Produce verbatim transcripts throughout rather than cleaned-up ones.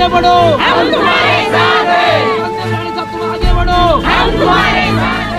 आगे बढ़ो, हम तुम्हारे साथ हैं। सब तुम आगे बढ़ो, हम तुम्हारे साथ हैं।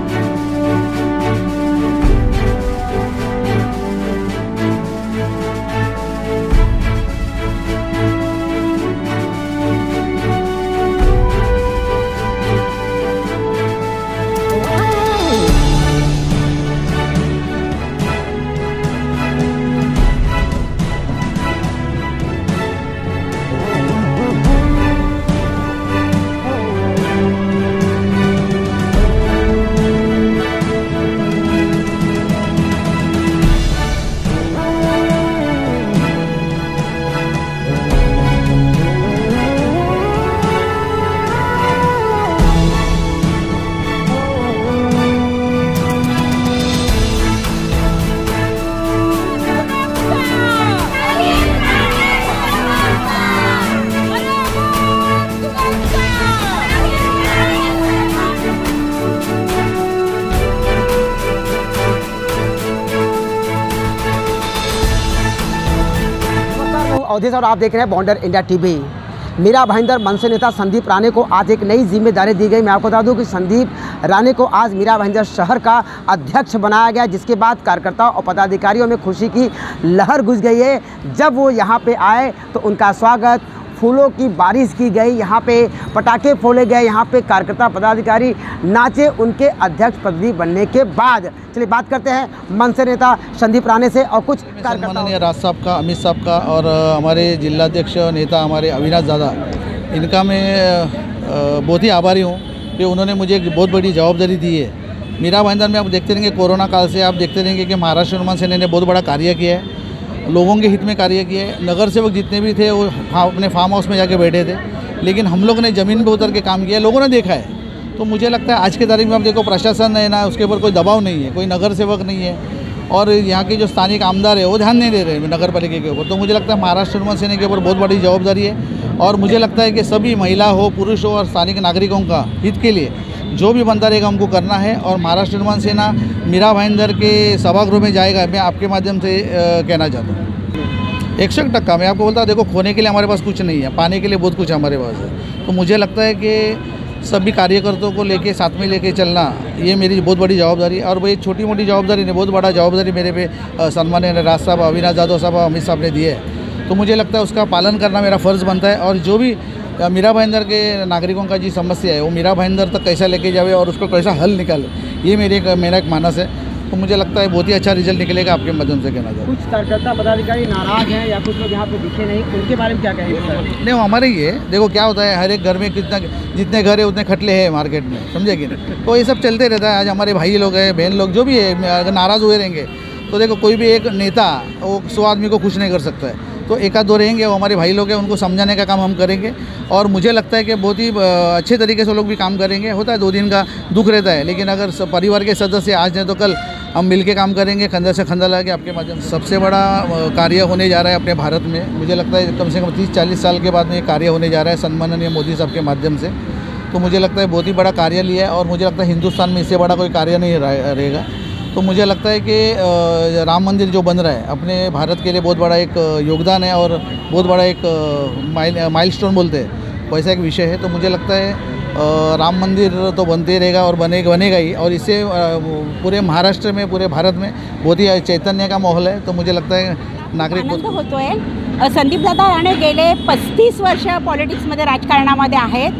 अवधेश और आप देख रहे हैं बॉन्डर इंडिया टीवी। मीरा भाईंदर मनसे नेता संदीप राणे को आज एक नई जिम्मेदारी दी गई। मैं आपको बता दूं कि संदीप राणे को आज मीरा भाईंदर शहर का अध्यक्ष बनाया गया, जिसके बाद कार्यकर्ताओं और पदाधिकारियों में खुशी की लहर घुस गई है। जब वो यहाँ पे आए तो उनका स्वागत, फूलों की बारिश की गई, यहाँ पे पटाखे फोड़े गए, यहाँ पे कार्यकर्ता पदाधिकारी नाचे उनके अध्यक्ष पदवी बनने के बाद। चलिए बात करते हैं मनसे नेता संदीप राणे से और कुछ कार्यकर्ता। माननीय राज साहब का, अमित साहब का और हमारे जिलाध्यक्ष नेता हमारे अविनाश दादा, इनका मैं बहुत ही आभारी हूँ कि उन्होंने मुझे एक बहुत बड़ी जवाबदारी दी है। मीरा भाईंदर में आप देखते रहेंगे, कोरोना काल से आप देखते रहेंगे कि महाराष्ट्र निर्माण सेना ने बहुत बड़ा कार्य किया है, लोगों के हित में कार्य किए। नगर सेवक जितने भी थे वो अपने फार्म हाउस में जाके बैठे थे, लेकिन हम लोगों ने ज़मीन पे उतर के काम किया, लोगों ने देखा है। तो मुझे लगता है आज के तारीख में आप देखो, प्रशासन है ना, उसके ऊपर कोई दबाव नहीं है, कोई नगर सेवक नहीं है, और यहाँ के जो स्थानिक आमदार है वो ध्यान नहीं दे रहे हैं नगर पालिका के ऊपर। तो मुझे लगता है महाराष्ट्र निर्माण सेना के ऊपर बहुत बड़ी जवाबदारी है, और मुझे लगता है कि सभी महिला हो, पुरुष हो और स्थानिक नागरिकों का हित के लिए जो भी बनता रहेगा हमको करना है। और महाराष्ट्र निर्माण सेना मीरा भाईंदर के सभागृह में जाएगा, मैं आपके माध्यम से कहना चाहता हूँ एक सौ एक टक्का। मैं आपको बोलता हूँ, देखो खोने के लिए हमारे पास कुछ नहीं है, पाने के लिए बहुत कुछ हमारे पास है। तो मुझे लगता है कि सभी कार्यकर्ताओं को लेके साथ में लेके चलना ये मेरी बहुत बड़ी जवाबदारी है। और वो एक छोटी मोटी जवाबदारी नहीं, बहुत बड़ा जवाबदारी मेरे पे सम्माननीय राज साहब, अविनाश यादव साहब, अमित साहब ने दिए है। तो मुझे लगता है उसका पालन करना मेरा फ़र्ज़ बनता है। और जो भी मीरा भाईंदर के नागरिकों का जी समस्या है वो मीरा भाईंदर तक कैसा लेके जावे और उसको कैसा हल निकाले, ये मेरे एक मेरा एक मानस है। तो मुझे लगता है बहुत ही अच्छा रिजल्ट निकलेगा, आपके माध्यम से कहना चाहूँ। कुछ कार्यकर्ता पदाधिकारी नाराज हैं या कुछ लोग यहाँ पे दिखे नहीं, उनके बारे में क्या कहेंगे सर? नहीं, वो हमारे ही है। देखो क्या होता है, हर एक घर में कितना जितने घर है उतने खटले हैं मार्केट में, समझे कि नहीं? तो ये सब चलते रहता है। आज हमारे भाई लोग हैं, बहन लोग, जो भी है, अगर नाराज़ हुए रहेंगे तो देखो कोई भी एक नेता वो सौ आदमी को खुश नहीं कर सकता है। तो एक आध दो रहेंगे, वो हमारे भाई लोग हैं, उनको समझाने का काम हम करेंगे। और मुझे लगता है कि बहुत ही अच्छे तरीके से लोग भी काम करेंगे। होता है दो दिन का दुख रहता है, लेकिन अगर परिवार के सदस्य आज नहीं तो कल हम मिल के काम करेंगे, कंधा से कंधा लगा के आपके माध्यम से। सबसे बड़ा कार्य होने जा रहा है अपने भारत में, मुझे लगता है कम से कम तीस चालीस साल के बाद में ये कार्य होने जा रहा है सम्माननीय मोदी साहब के माध्यम से। तो मुझे लगता है बहुत ही बड़ा कार्य लिया है, और मुझे लगता है हिंदुस्तान में इससे बड़ा कोई कार्य नहीं रहेगा। तो मुझे लगता है कि राम मंदिर जो बन रहा है अपने भारत के लिए बहुत बड़ा एक योगदान है, और बहुत बड़ा एक माइल माइलस्टोन बोलते हैं वैसा एक विषय है। तो मुझे लगता है राम मंदिर तो बनते रहेगा और बनेगा बनेगा ही, और इससे पूरे महाराष्ट्र में, पूरे भारत में बहुत ही चैतन्य का माहौल है। तो मुझे लगता है नागरिक होतो आहे। संदीपदादा राणे गेले पस्तीस वर्ष पॉलिटिक्समध्ये, राजकारणामध्ये आहेत।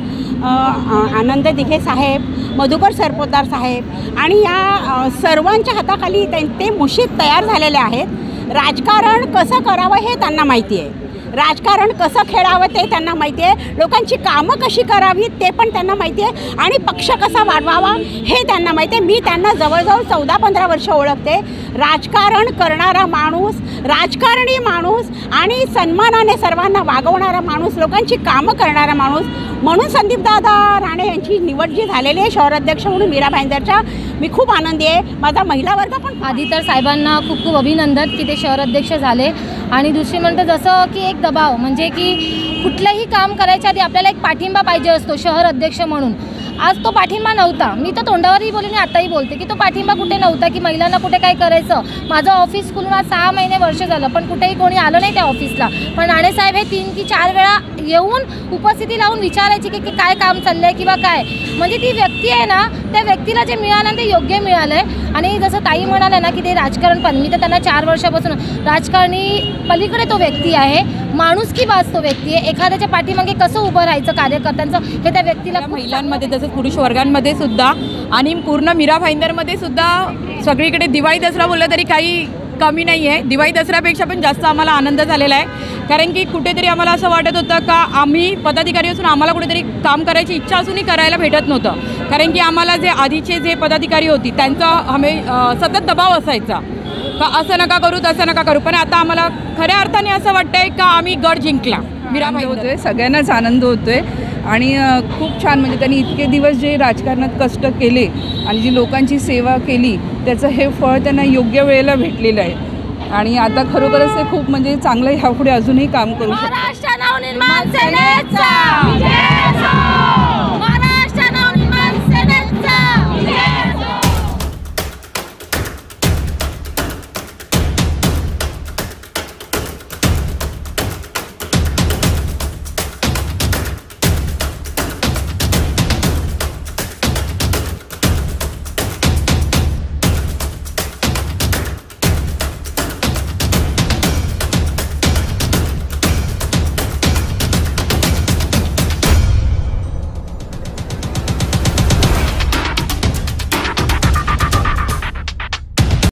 आनंद दिघे साहेब, मधुकर सरपोतदार साहेब आणि या सर्वांच्या हाताखाली ते मुशीत तयार झालेले आहेत। राजकारण कसं करावं हे त्यांना माहिती आहे, राजकारण कसं खेळावं ते त्यांना माहिती आहे, लोकांची कामं कशी करावीत ते पण त्यांना माहिती आहे, आणि पक्ष कसा वाढवावा हे त्यांना माहिती आहे। मी त्यांना जवळजवळ चौदा पंधरा वर्ष ओळखते। राजकारण करणारा माणूस, राजकारणी माणूस आणि सन्मानाने सर्वांना वागवणारा माणूस, लोकांची कामं करणारा माणूस, म्हणून संदीपदादा राणे यांची निवड जी झालेली आहे शहराध्यक्ष म्हणून मीरा भाईंदरच्या, मी खूप आनंदी आहे। माझा महिला वर्ग पण। आधी तर साहेबांना खूप खूप अभिनंदन की ते शहराध्यक्ष झाले। आणि दुसरी म्हणतं जसं की एक दबाव, म्हणजे की कुठलंही काम करायच्या आधी आपल्याला एक पाठिंबा पाहिजे असतो शहर अध्यक्ष म्हणून, आज तो पाठिंबा नव्हता. मी तर तोंडावरही बोलले आणि आताही बोलते की तो पाठिंबा कुठे नव्हता, की महिलांना कुठे काय करायचं. माझं ऑफिस खुलून आज सहा महिने वर्ष झालं, पण कुठेही कोणी आलं नाही त्या ऑफिसला. पण नाणेसाहेब हे तीन की चार वेळा येऊन उपस्थिती लावून विचारायची की, की काय काम चाललं आहे किंवा काय. म्हणजे ती व्यक्ती आहे ना, त्या व्यक्तीला जे मिळालं ते योग्य मिळालं आहे. आणि जसं ताई म्हणाले ना की ते राजकारण, पण मी तर त्यांना चार वर्षापासून राजकारणी पलीकडे तो व्यक्ती आहे, माणुसकी बाज तो व्यक्ती आहे. एखाद्याच्या पाठीमागे कसं उभं राहायचं कार्यकर्त्यांचं हे त्या व्यक्तीला महिलांमध्ये तसंच पुरुष वर्गांमध्ये सुद्धा आणि पूर्ण मीरा भाईंदरमध्ये सुद्धा सगळीकडे दिवाळी दसरा बोललं तरी काही कमी नाही आहे. दिवाळी दसऱ्यापेक्षा पण जास्त आम्हाला आनंद झालेला आहे, कारण की कुठेतरी आम्हाला असं वाटत होतं का आम्ही पदाधिकारी असून आम्हाला कुठेतरी काम करायची इच्छा असूनही करायला भेटत नव्हतं. कारण की आम्हाला जे आधीचे जे पदाधिकारी होती त्यांचा आम्ही सतत दबाव असायचा का असं नका करू तसं नका करू. पण आता आम्हाला खऱ्या अर्थाने असं वाटतंय का आम्ही गड जिंकला. मीरा भाई होतोय, सगळ्यांनाच आनंद होतोय आणि खूप छान. म्हणजे त्यांनी इतके दिवस जे राजकारणात कष्ट केले आणि जी लोकांची सेवा केली त्याचं हे फळ त्यांना योग्य वेळेला भेटलेलं आहे. आणि आता खरोखरच ते खूप म्हणजे चांगलं ह्यापुढे अजूनही काम करू शकतात.